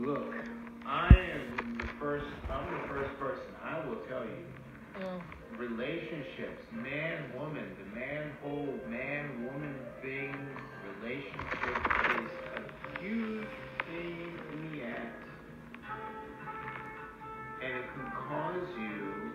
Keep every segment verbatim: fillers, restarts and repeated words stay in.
Look, I am the first, I'm the first person, I will tell you. Mm. Relationships, man, woman, the man whole, man, woman thing, relationship is a huge pain in the ass. And it can cause you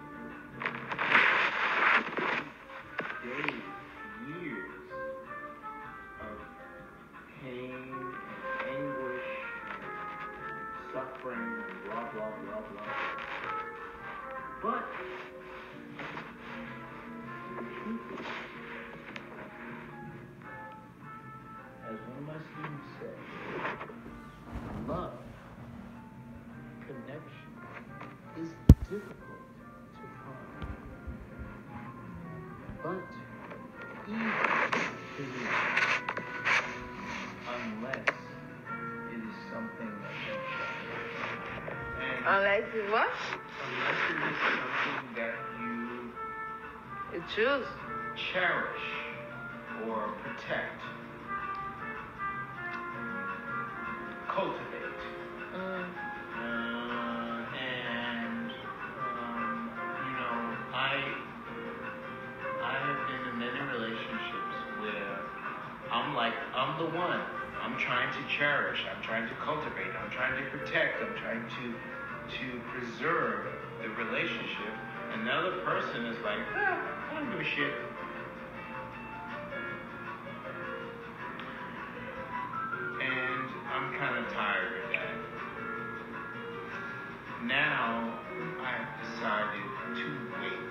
days, years of pain and anguish and suffering and blah, blah, blah, blah. But the truth is, as one of my students said, love, connection is difficult to find, but easy to reach, unless it is something that you share. And unless it what? Unless it is something that you You choose. cherish or protect, cultivate. Mm. Uh, and, um, you know, I, I have been in many relationships where I'm like, I'm the one. I'm trying to cherish. I'm trying to cultivate. I'm trying to protect. I'm trying to, to preserve the relationship. And the other person is like, ah, I don't give a shit. And I'm kind of tired of that. Now, I've decided to wait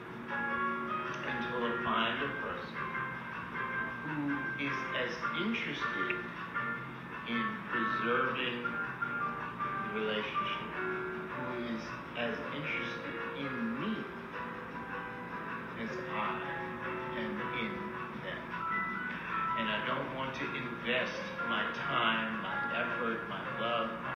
until I find a person who is as interested in preserving the relationship, who is as interested in me as I am in them. And I don't want to invest my time, my effort, my love, my